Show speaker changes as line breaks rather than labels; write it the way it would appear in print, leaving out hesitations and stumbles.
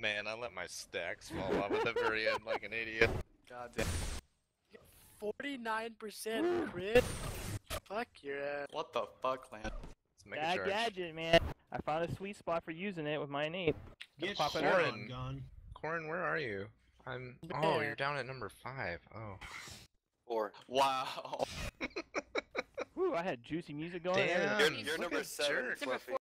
Man, I let my stacks fall off at the very end like an idiot.
God damn. 49% crit? Fuck your ass.
What the fuck, man?
Let's make a
That
charge.
gadget, man. I found a sweet spot for using it with my innate.
Get
Pop it
shit
out.
on, gun.
Corin, where are you? I'm. Oh,
There.
you're down at number 5. Oh.
4. Wow.
Whew, I had juicy music going.
Damn.
You're
Look
number
at
7,
jerk.
Fluffy.